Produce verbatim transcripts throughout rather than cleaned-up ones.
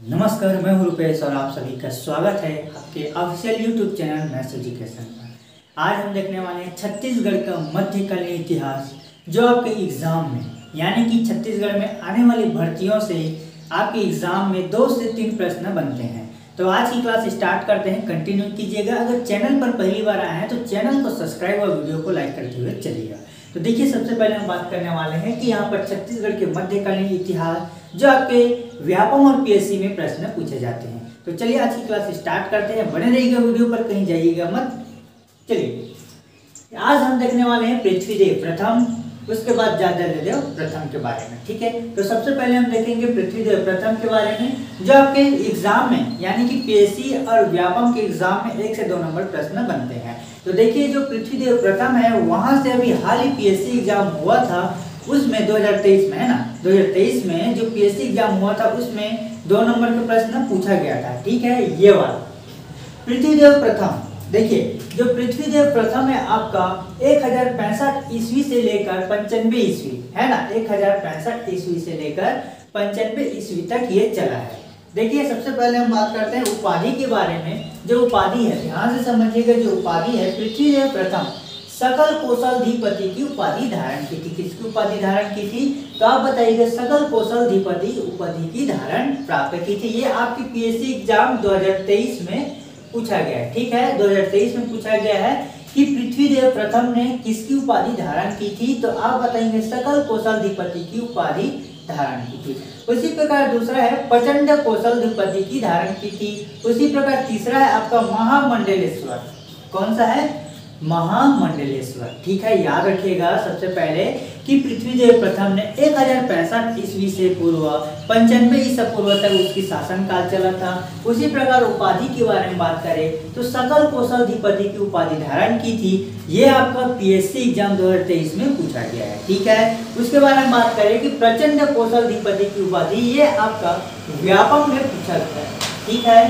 नमस्कार, मैं हूं रुपेश और आप सभी का स्वागत है आपके official YouTube channel maths education पर। आज हम देखने वाले हैं छत्तीसगढ़ का मध्यकालीन इतिहास, जो आपके एग्जाम में यानी कि छत्तीसगढ़ में आने वाली भर्तियों से आपके एग्जाम में दो से तीन प्रश्न बनते हैं। तो आज की क्लास स्टार्ट करते हैं, कंटिन्यू कीजिएगा। अगर चैनल पर पहली बार आए हैं तो चैनल को सब्सक्राइब और वीडियो को लाइक करते हुए चलिएगा। तो देखिए, सबसे पहले हम बात करने वाले हैं कि यहाँ पर छत्तीसगढ़ के मध्यकालीन इतिहास, जो आपके व्यापम और पीएससी में प्रश्न पूछे जाते हैं। तो चलिए आज की क्लास स्टार्ट करते हैं, बने रहिएगा वीडियो पर, कहीं जाइएगा मत। चलिए, आज हम देखने वाले हैं पृथ्वीदेव प्रथम, उसके बाद जाज्वल्यदेव प्रथम के बारे में। ठीक है, तो सबसे पहले हम देखेंगे पृथ्वीदेव प्रथम के बारे में, जो आपके एग्जाम में यानी कि पीएससी और व्यापम के एग्जाम में एक से दो नंबर प्रश्न बनते हैं। तो देखिए, जो पृथ्वीदेव प्रथम है वहां से अभी हाल ही पीएससी एग्जाम हुआ था, उसमें दो हज़ार तेईस में है ना, दो हज़ार तेईस में जो पीएससी एग्जाम हुआ था उसमें दो नंबर का प्रश्न पूछा गया था। ठीक है, ये वाला पृथ्वीदेव प्रथम। देखिए, जो पृथ्वीदेव प्रथम है आपका एक हजार पैंसठ ईस्वी से लेकर पंचानवे ईस्वी है ना, एक हजार पैंसठ ईस्वी से लेकर पंचानवे ईस्वी तक ये चला है। देखिए, सबसे पहले हम बात करते हैं उपाधि के बारे में। जो उपाधि है, ध्यान से समझिएगा, जो उपाधि है पृथ्वीदेव प्रथम सकल कौशलधिपति की उपाधि धारण की थी। किसकी उपाधि धारण की थी? तो आप बताइएगा, सकल कौशलधिपति उपाधि की धारण प्राप्त की थी। ये आपकी पीएससी एग्जाम दो हज़ार तेईस में पूछा गया है। ठीक है, दो हज़ार तेईस में पूछा गया है कि पृथ्वीदेव प्रथम ने किसकी उपाधि धारण की थी? तो आप बताएंगे सकल कौशलधिपति की उपाधि धारण की थी। उसी प्रकार दूसरा है प्रचंड कौशलधिपति की धारण की थी। उसी प्रकार तीसरा है आपका महामंडलेश्वर। कौन सा है? महामंडलेश्वर। ठीक है, याद रखिएगा सबसे पहले कि पृथ्वीदेव प्रथम ने एक हजार पैंसठ ईस्वी से पूर्व पंचानवे ईसा पूर्व तक उसकी शासन काल चला था। उसी प्रकार उपाधि के बारे में बात करें तो सकल कौशलधिपति की उपाधि धारण की थी। ये आपका पीएससी एग्जाम दो हज़ार तेईस में पूछा गया है। ठीक है, उसके बारे में बात करें कि प्रचंड कौशलधिपति की उपाधि, ये आपका व्यापम में पूछा गया है। ठीक है,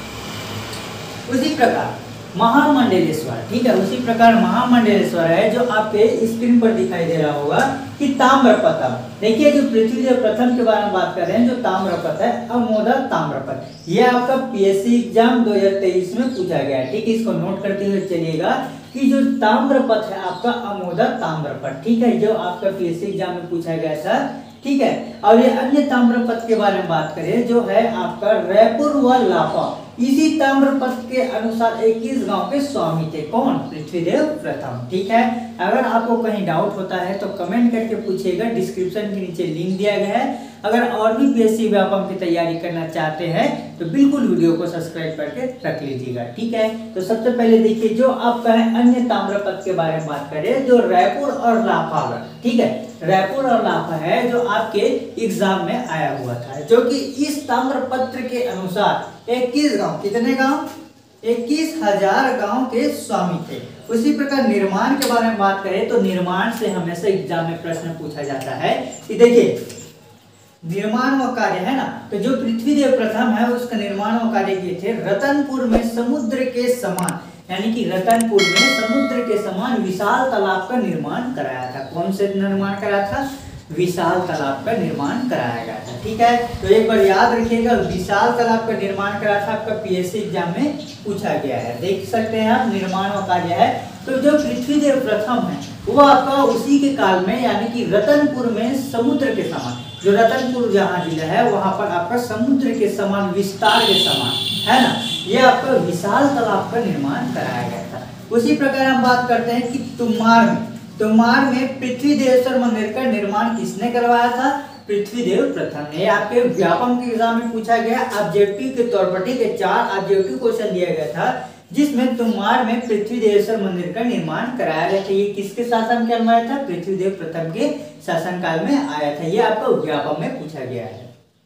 उसी प्रकार महामंडलेश्वर। ठीक है, उसी प्रकार महामंडलेश्वर है जो आपके स्क्रीन पर दिखाई दे रहा होगा कि ताम्रपत्र। देखिए, जो पृथ्वीदेव प्रथम के बारे में बात कर रहे हैं, जो ताम्रपत्र है, अमोदा ताम्रपत्र, ये आपका पीएससी एग्जाम दो हज़ार तेईस में पूछा गया है। ठीक है, इसको नोट करते हुए चलिएगा कि जो ताम्रपत्र है आपका अमोदा ताम्रपत्र। ठीक है, जो आपका पीएससी एग्जाम में पूछा गया था। ठीक है, और ये अन्य ताम्रपत्र के बारे में बात करें, जो है आपका रायपुर व लापा। इसी ताम्रपत्र के अनुसार इक्कीस गांव के स्वामी थे। कौन? पृथ्वीदेव प्रथम। ठीक है, अगर आपको कहीं डाउट होता है तो कमेंट करके पूछिएगा, डिस्क्रिप्शन के नीचे लिंक दिया गया है। अगर और भी पीएससी व्यापम की तैयारी करना चाहते हैं तो बिल्कुल वीडियो को सब्सक्राइब करके रख लीजिएगा। ठीक है, तो सबसे पहले देखिए, जो आपका है अन्य ताम्रपत्र के बारे में बात करें, जो रायपुर और लापा। ठीक है, रायपुर और लापा है जो आपके एग्जाम में आया हुआ था, जो कि इस ताम्रपत्र के अनुसार इक्कीस गांव, कितने गांव? इक्कीस हजार गांव के स्वामी थे। उसी प्रकार निर्माण के बारे में बात करें तो निर्माण से हमेशा एग्जाम में प्रश्न पूछा जाता है कि देखिए, निर्माण व कार्य है ना, तो जो पृथ्वीदेव प्रथम है उसका निर्माण व कार्य किए थे रतनपुर में समुद्र के समान, यानी कि रतनपुर में समुद्र के समान विशाल तालाब का निर्माण कराया था। कौन से निर्माण कराया था? विशाल तालाब का निर्माण कराया गया था। ठीक है, तो एक बार याद रखिएगा, विशाल तालाब का निर्माण कराया था, आपका पीएससी एग्जाम में पूछा गया है। देख सकते हैं आप, निर्माण व कार्य है। तो जो पृथ्वीदेव प्रथम है वो आपका उसी के काल में, यानी कि रतनपुर में समुद्र के समान, जो रतनपुर जहाँ जिला है वहां पर आपका समुद्र के समान, विस्तार के समान है ना, ये आपका विशाल तालाब का निर्माण कराया गया था। उसी प्रकार हम बात करते हैं कि तुम्हार में तुम्हार में पृथ्वीदेवेश्वर मंदिर का निर्माण किसने करवाया था? पृथ्वीदेव प्रथम ने। आपके व्यापम के एग्जाम में पूछा गया ऑब्जेक्टिव के तौर पर। ठीक है, चार ऑब्जेक्टिव क्वेश्चन दिया गया था, जिसमें तुम्हार में पृथ्वीदेवेश्वर मंदिर का निर्माण कराया गया था। ये किसके शासन काल में आया था? पृथ्वीदेव प्रथम के शासन काल में आया था। ये आपका व्यापम में पूछा गया है।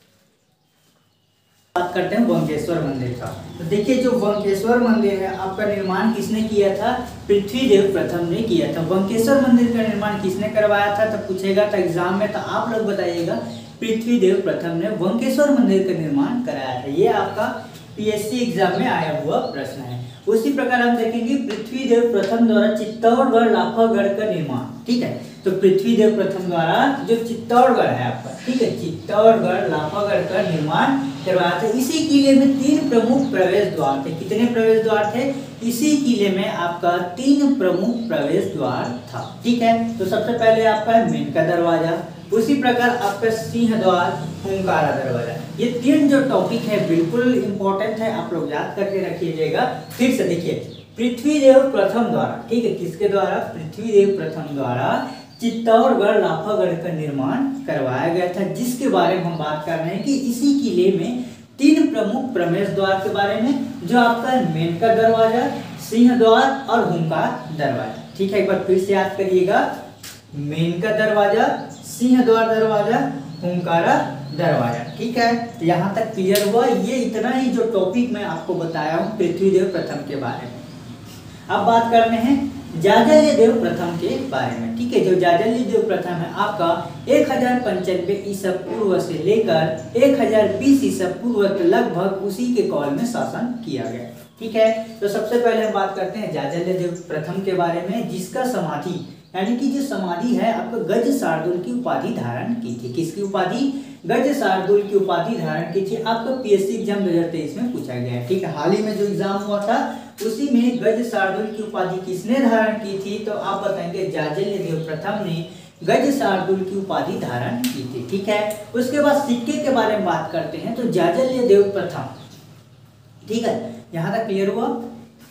बात करते हैं वंकेश्वर मंदिर का। तो देखिए, जो वंकेश्वर मंदिर है आपका निर्माण किसने किया था? पृथ्वीदेव प्रथम ने किया था। वंकेश्वर मंदिर का निर्माण किसने करवाया था? तो पूछेगा था एग्जाम में, तो आप लोग बताइएगा, पृथ्वीदेव प्रथम ने वंकेश्वर मंदिर का निर्माण कराया था। ये आपका पीएससी एग्जाम में आया हुआ प्रश्न है। उसी प्रकार हम देखेंगे पृथ्वीदेव प्रथम द्वारा चित्तौड़गढ़ लाफागढ़ का निर्माण। ठीक है, तो पृथ्वीदेव प्रथम द्वारा जो चित्तौड़गढ़ है आपका, ठीक है, चित्तौड़गढ़ लाफागढ़ का निर्माण करवाया था। इसी किले में तीन प्रमुख प्रवेश द्वार थे। कितने प्रवेश द्वार थे? इसी किले में आपका तीन प्रमुख प्रवेश द्वार था। ठीक है, तो सबसे पहले आपका है मेनका दरवाजा, उसी प्रकार आपका सिंह द्वार, हुंकारा दरवाजा। ये तीन जो टॉपिक है बिल्कुल इंपॉर्टेंट है, आप लोग याद करके रखिएगा। फिर से देखिए, पृथ्वीदेव प्रथम द्वारा, ठीक है, किसके द्वारा? पृथ्वीदेव प्रथम द्वारा चित्तौड़गढ़ लाफागढ़ का निर्माण करवाया गया था, जिसके बारे में हम बात कर रहे हैं कि इसी किले में तीन प्रमुख प्रवेश द्वार के बारे में, जो आपका मेनका दरवाजा, सिंह द्वार और हुंकार दरवाजा। ठीक है, एक बार फिर से याद करिएगा, मेनका दरवाजा, सिंह द्वार दरवाजा, हुंकारा दरवाजा। ठीक है, तो यहाँ तक क्लियर हुआ। ये इतना ही जो टॉपिक मैं आपको बताया हूँ पृथ्वीदेव प्रथम के बारे में। अब बात करते हैं जाजल्य देव प्रथम के बारे में। ठीक है, जो जाजल्य देव प्रथम है आपका एक हजार पंचानवे ईसा पूर्व से लेकर एक हजार बीस ईसा पूर्व तक लगभग उसी के काल में शासन किया गया। ठीक है, तो सबसे पहले हम बात करते हैं जाजल्य देव प्रथम के बारे में, जिसका समाधि यानी कि जो समाधि है आपको गज शार्दुल की उपाधि धारण की थी। किसकी उपाधि? गज शार्दुल की उपाधि धारण की थी। आपको पीएससी एग्जाम दो हजार तेईस में पूछा गया है। ठीक है, हाल ही में जो एग्जाम हुआ था उसी में गज शार्दुल की उपाधि किसने धारण की थी? तो आप बताएंगे जाजल्य देव प्रथम ने गज शार्दुल की उपाधि धारण की थी। ठीक है, उसके बाद सिक्के के बारे में बात करते हैं, तो जाजल्य देव प्रथम, ठीक है, यहाँ तक क्लियर हुआ।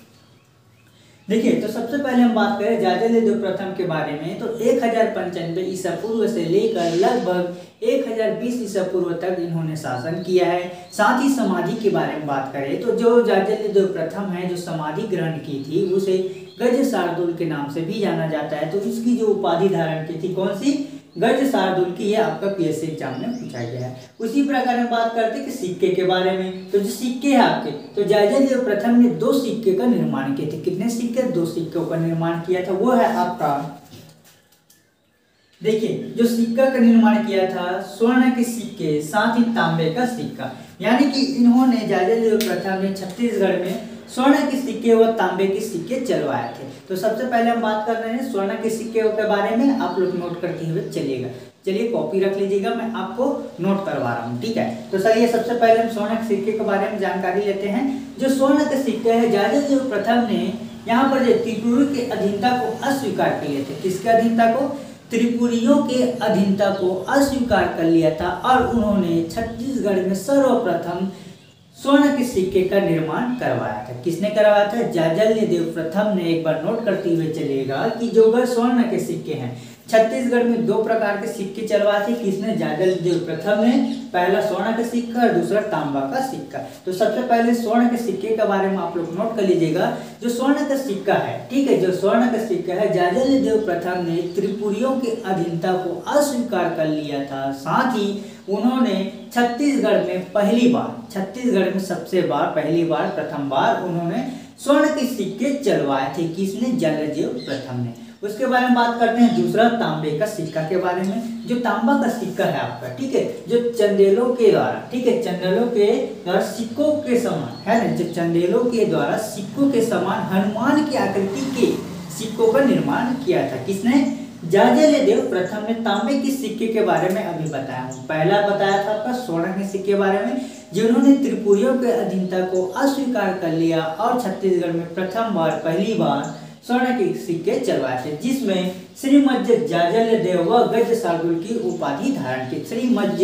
देखिए, तो सबसे पहले हम बात करें जाजल्य देव प्रथम के बारे में, तो एक हजार पंचानवे ईसा पूर्व से लेकर लगभग एक हजार बीस ईसा पूर्व तक इन्होंने शासन किया है। साथ ही समाधि के बारे में बात करें तो जो जाजल्य देव प्रथम है, जो समाधि ग्रहण की थी, उसे गज शार्दुल के नाम से भी जाना जाता है। तो इसकी जो उपाधि धारण की थी, कौन सी? गज शार्दुल की। ये आपका पीएससी एग्जाम में पूछा गया है। उसी प्रकार हम बात करते हैं कि सिक्के के बारे में, तो जो सिक्के हैं आपके, तो जाजल्य देव प्रथम ने दो सिक्के का निर्माण किए थे। कितने सिक्के? दो सिक्कों का निर्माण किया था। वो है आपका, देखिए, जो सिक्का का निर्माण किया था, स्वर्ण के सिक्के, साथ ही तांबे का सिक्का। यानी कि इन्होंने जाजल्य देव प्रथम ने छत्तीसगढ़ में स्वर्ण के सिक्के व तांबे के सिक्के चलवाए थे। तो सबसे पहले हम बात कर रहे हैं स्वर्ण के सिक्के के बारे में। आप लोग नोट करते हुए चलिएगा, चलिए कॉपी रख लीजिएगा, मैं आपको नोट करवा रहा हूँ। ठीक है, तो चलिए सबसे पहले हम स्वर्ण के सिक्के के बारे में जानकारी लेते हैं। जो स्वर्ण के सिक्के है, जाजल्य देव प्रथम ने यहाँ पर त्रिपुरी के अधीनता को अस्वीकार कर लिए थे। किसके अधीनता को? त्रिपुरियों के अधीनता को अस्वीकार कर लिया था और उन्होंने छत्तीसगढ़ में सर्वप्रथम स्वर्ण के सिक्के का निर्माण करवाया था। किसने करवाया था? जाजल्य देव प्रथम ने। एक बार नोट करते हुए चलिएगा कि जो स्वर्ण के सिक्के हैं, छत्तीसगढ़ में दो प्रकार के सिक्के चलवाए थे। किसने? जाजल्य देव प्रथम ने। पहला स्वर्ण का सिक्का और दूसरा तांबा का सिक्का। तो सबसे पहले स्वर्ण के सिक्के के बारे में आप लोग नोट कर लीजिएगा। जो स्वर्ण का सिक्का है, ठीक है, जो स्वर्ण का सिक्का है, जाजल्य देव प्रथम ने त्रिपुरियों के अधीनता को अस्वीकार कर लिया था। साथ ही उन्होंने छत्तीसगढ़ में पहली बार, छत्तीसगढ़ में सबसे बार पहली बार प्रथम बार उन्होंने स्वर्ण के सिक्के चलवाए थे। किसने? जाजल्य देव प्रथम ने। उसके बारे में बात करते हैं दूसरा तांबे का सिक्का के बारे में। जो तांबा का सिक्का है आपका, ठीक है, जो चंदेलों के द्वारा, ठीक है, चंदेलों के द्वारा सिक्कों के समान है ना, जो चंदेलों के द्वारा सिक्कों के समान हनुमान की आकृति के सिक्कों का निर्माण किया था। किसने? जाजल्य देव प्रथम ने। तांबे के सिक्के के बारे में अभी बताया हूँ। पहला बताया था आपका स्वर्ण के सिक्के के बारे में, जिन्होंने त्रिपुरियों के अधीनता को अस्वीकार कर लिया और छत्तीसगढ़ में प्रथम बार पहली बार स्वर्ण के सिक्के चलवाए थे, जिसमें श्रीमज्ज जाजल्य देव व गज शार्दुल की उपाधि धारण की। श्रीमज्ज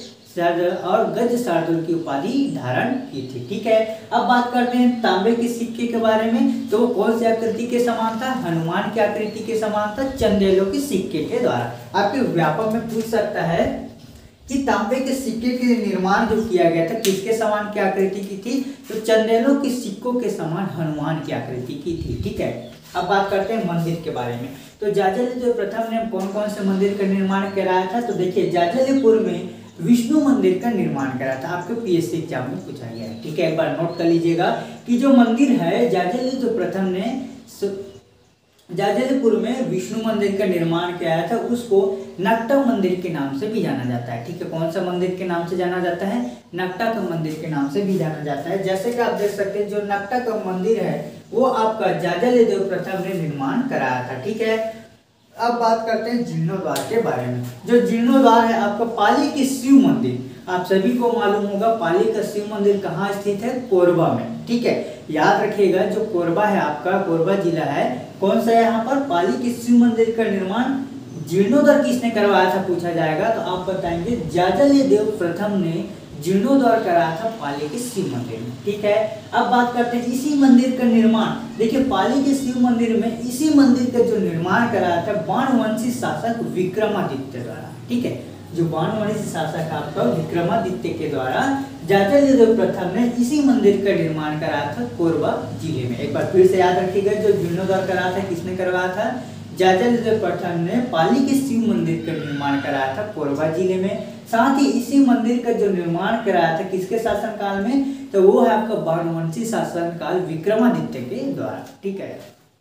और गज शार्दुल की उपाधि धारण की थी। ठीक है, अब बात करते हैं तांबे के सिक्के के बारे में। तो कौन सी आकृति के समान था? हनुमान की आकृति के समान था, चंदेलों के सिक्के के द्वारा। आपके व्यापक में पूछ सकता है कि तांबे के सिक्के के निर्माण जो किया गया था, किसके समान की आकृति की थी? तो चंदेलों के सिक्कों के समान हनुमान की आकृति की थी। ठीक है, अब बात करते हैं मंदिर के बारे में। तो जाजल्य देव प्रथम ने कौन कौन से मंदिर का निर्माण कराया था? तो देखिए, जाजल्यपुर में विष्णु मंदिर का निर्माण कराया था। आपके पीएससी एग्जाम में पूछा गया है। ठीक है, एक बार नोट कर लीजिएगा कि जो मंदिर है, जाजल्य देव प्रथम ने जाजलपुर में विष्णु मंदिर का निर्माण किया था, उसको नकटा मंदिर के नाम से भी जाना जाता है। ठीक है, कौन सा मंदिर के नाम से जाना जाता है? नकटा का मंदिर के नाम से भी जाना जाता है। जैसे कि आप देख सकते हैं जो नकटा का मंदिर है वो आपका जाजलदेव प्रथम ने निर्माण कराया था। ठीक है, अब बात करते हैं जीर्णोद्वार के बारे में। जो जीर्णोद्वार है आपका पाली के शिव मंदिर, आप सभी को मालूम होगा पाली का शिव मंदिर कहाँ स्थित है? कोरबा में। ठीक है, याद रखिएगा जो कोरबा है आपका, कोरबा जिला है, कौन सा है यहाँ पर? पाली के शिव मंदिर का निर्माण जीर्णोद्वार किसने करवाया था पूछा जाएगा तो आप बताएंगे जाजलदेव प्रथम ने जीर्णोद्वार कराया था पाली के शिव मंदिर में। ठीक है, अब बात करते हैं इसी मंदिर का निर्माण। देखिए पाली के शिव मंदिर में इसी मंदिर का जो निर्माण कराया था बाणवंशी शासक विक्रमादित्य द्वारा। ठीक है, जो बाणवंशी शासक आपका विक्रमादित्य के द्वारा जाजलदेव प्रथम ने इसी मंदिर का निर्माण कराया था कोरबा जिले में। एक बार फिर से याद रखिएगा जो जीर्णोद्वार कराया था किसने करवाया था? जाजलदेव प्रथम ने पाली के शिव मंदिर का निर्माण कराया था कोरबा जिले में। साथ ही इसी मंदिर का जो निर्माण कराया था किसके शासनकाल में? तो वो है आपका बाणवंशी शासनकाल विक्रमादित्य के द्वारा। ठीक है,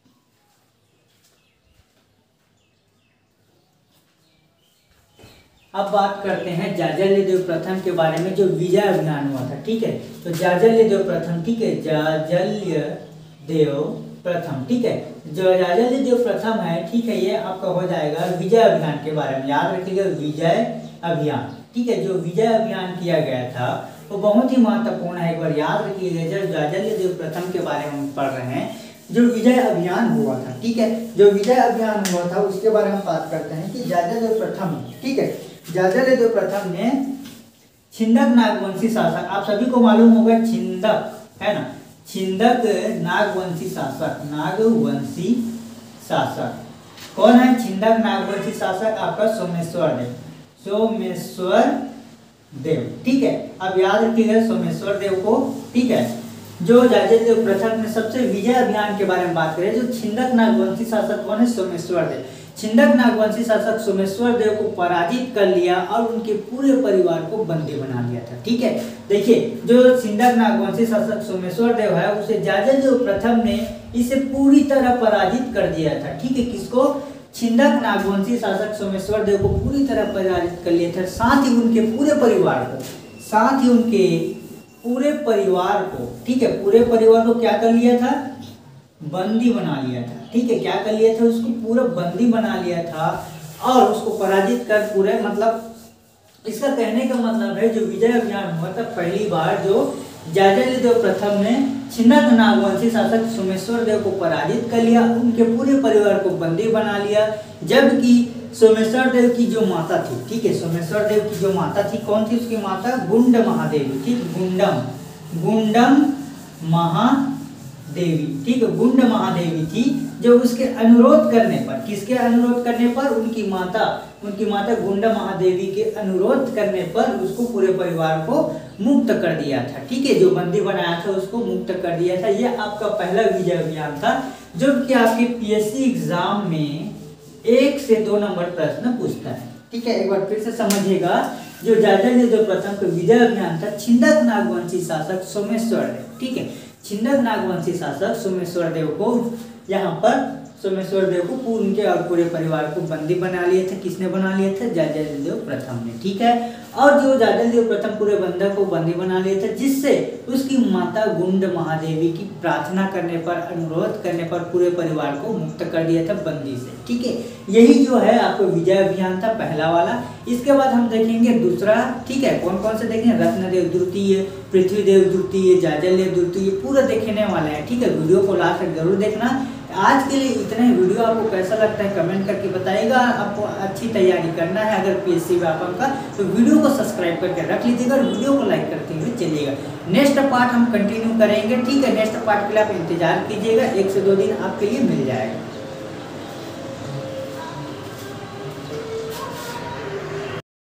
अब बात करते हैं जाजलदेव प्रथम के बारे में जो विजय अभियान हुआ था। ठीक है, तो जाजलदेव प्रथम, ठीक है, जाजलदेव प्रथम, ठीक है, जो जाजलदेव प्रथम है, ठीक है, ये आपका हो जाएगा विजय अभियान के बारे में। याद रखिएगा विजय अभियान। ठीक है, जो विजय अभियान किया गया था वो बहुत ही महत्वपूर्ण है। एक बार याद रखिएगा जब जाजलदेव प्रथम के बारे में हम पढ़ रहे हैं, जो विजय अभियान हुआ था। ठीक है, जो विजय अभियान हुआ था उसके बारे में बात करते हैं कि जाजलदेव प्रथम, ठीक है, जाजलदेव प्रथम ने छिंदक नागवंशी शासक, आप सभी को मालूम होगा छिंदक है ना, छिंदक नागवंशी शासक, नागवंशी शासक कौन है? छिंदक नागवंशी शासक आपका सोमेश्वर देव, सोमेश्वर देव। ठीक है, अब याद रखिएगा सोमेश्वर देव को। ठीक है, जो जाजलदेव प्रथम ने सबसे विजय अभियान के बारे में बात करें, जो छिंदक नागवंशी शासक कौन है? सोमेश्वर देव। छिंदक नागवंशी शासक सोमेश्वर देव को पराजित कर लिया और उनके पूरे परिवार को बंदी बना लिया था। ठीक है, देखिए जो छिंदक नागवंशी शासक सोमेश्वर देव है उसे जाजलदेव प्रथम ने इसे पूरी तरह पराजित कर दिया था। ठीक है, किसको? छिंदक नागवंशी शासक सोमेश्वर देव को पूरी तरह पराजित कर लिया था। साथ ही उनके पूरे परिवार को, साथ ही उनके पूरे परिवार को, ठीक है, पूरे परिवार को क्या कर लिया था? बंदी बना लिया था। ठीक है, क्या कर लिया था? उसको पूरा बंदी बना लिया था और उसको पराजित कर पूरे, मतलब इसका कहने का मतलब है जो विजय अभियान हुआ था पहली बार जो जाजलदेव प्रथम ने छिंदक नागवंशी शासक सोमेश्वर देव को पराजित कर लिया, उनके पूरे परिवार को बंदी बना लिया। जबकि सोमेश्वर देव की जो माता थी, ठीक है, सोमेश्वर देव की जो माता थी, कौन थी उसकी माता? गुंड महादेवी। ठीक, गुंडम, गुंडम महादेवी, ठीक है, गुंड महादेवी थी जो उसके अनुरोध करने पर, किसके अनुरोध करने पर? उनकी माता, उनकी माता गुंड महादेवी के अनुरोध करने पर उसको पूरे परिवार को मुक्त कर दिया था। ठीक है, जो बंदी बनाया था उसको मुक्त कर दिया था। यह आपका पहला विजय अभियान था जो कि आपके पीएससी एग्जाम में एक से दो नंबर प्रश्न पूछता है। ठीक है, एक बार फिर से समझिएगा, जो जाजलदेव प्रथम का विजय अभियान था छिंदक नागवंशी शासक सोमेश्वर देव। ठीक है, छिंदक नागवंशी शासक सोमेश्वर देव को यहाँ पर सोमेश्वर देव को उनके और पूरे परिवार को बंदी बना लिए थे। किसने बना लिए थे? जाजलदेव प्रथम ने। ठीक है, और जो जाजलदेव प्रथम पूरे बंदर को बंदी बना लिए थे, जिससे उसकी माता गुंड महादेवी की प्रार्थना करने पर, अनुरोध करने पर पूरे परिवार को मुक्त कर दिया था बंदी से। ठीक है, यही जो है आपको विजय अभियान था पहला वाला। इसके बाद हम देखेंगे दूसरा। ठीक है, कौन कौन से देखेंगे? रत्नदेव द्वितीय, पृथ्वीदेव द्वितीय, जाजलदेव द्वितीय, पूरा देखने वाले हैं। ठीक है, वीडियो को लास्ट तक जरूर देखना। आज के लिए इतने। वीडियो आपको कैसा लगता है कमेंट करके बताइएगा। आपको अच्छी तैयारी करना है अगर पीएससी व्यापम का, तो वीडियो को सब्सक्राइब करके रख लीजिएगा और वीडियो को लाइक करते हुए चलिएगा। नेक्स्ट पार्ट हम कंटिन्यू करेंगे। ठीक है, नेक्स्ट पार्ट के लिए आप इंतजार कीजिएगा, एक से दो दिन आपके लिए मिल जाएगा।